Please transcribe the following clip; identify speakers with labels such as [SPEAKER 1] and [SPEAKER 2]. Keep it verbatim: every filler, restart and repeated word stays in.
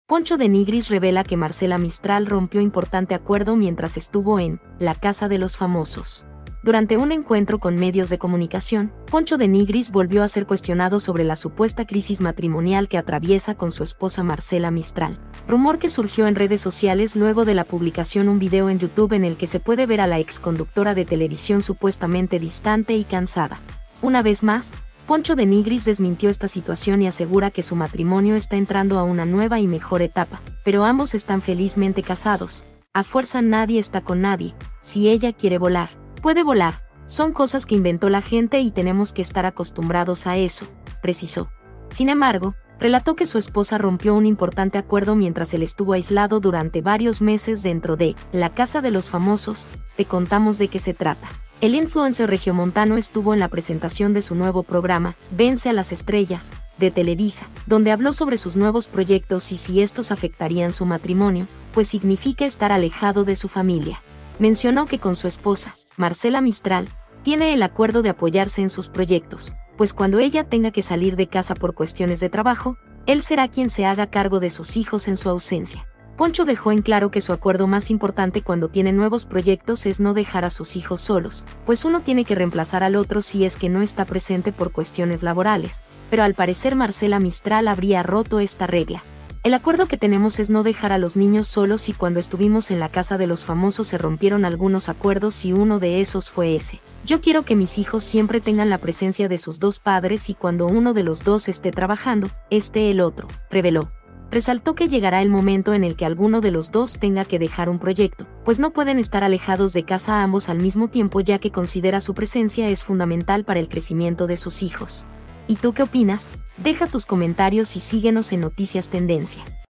[SPEAKER 1] Poncho de Nigris revela que Marcela Mistral rompió importante acuerdo mientras estuvo en La Casa de los Famosos. Durante un encuentro con medios de comunicación, Poncho de Nigris volvió a ser cuestionado sobre la supuesta crisis matrimonial que atraviesa con su esposa Marcela Mistral. Rumor que surgió en redes sociales luego de la publicación un video en YouTube en el que se puede ver a la exconductora de televisión supuestamente distante y cansada. Una vez más, Poncho de Nigris desmintió esta situación y asegura que su matrimonio está entrando a una nueva y mejor etapa, pero ambos están felizmente casados. A fuerza nadie está con nadie. Si ella quiere volar, puede volar. Son cosas que inventó la gente y tenemos que estar acostumbrados a eso, precisó. Sin embargo, relató que su esposa rompió un importante acuerdo mientras él estuvo aislado durante varios meses dentro de La Casa de los Famosos. Te contamos de qué se trata. El influencer regiomontano estuvo en la presentación de su nuevo programa, Vence a las Estrellas, de Televisa, donde habló sobre sus nuevos proyectos y si estos afectarían su matrimonio, pues significa estar alejado de su familia. Mencionó que con su esposa, Marcela Mistral, tiene el acuerdo de apoyarse en sus proyectos, pues cuando ella tenga que salir de casa por cuestiones de trabajo, él será quien se haga cargo de sus hijos en su ausencia. Poncho dejó en claro que su acuerdo más importante cuando tiene nuevos proyectos es no dejar a sus hijos solos, pues uno tiene que reemplazar al otro si es que no está presente por cuestiones laborales, pero al parecer Marcela Mistral habría roto esta regla. El acuerdo que tenemos es no dejar a los niños solos y cuando estuvimos en La Casa de los Famosos se rompieron algunos acuerdos y uno de esos fue ese. Yo quiero que mis hijos siempre tengan la presencia de sus dos padres y cuando uno de los dos esté trabajando, esté el otro, reveló. Resaltó que llegará el momento en el que alguno de los dos tenga que dejar un proyecto, pues no pueden estar alejados de casa ambos al mismo tiempo ya que considera su presencia es fundamental para el crecimiento de sus hijos. ¿Y tú qué opinas? Deja tus comentarios y síguenos en Noticias Tendencia.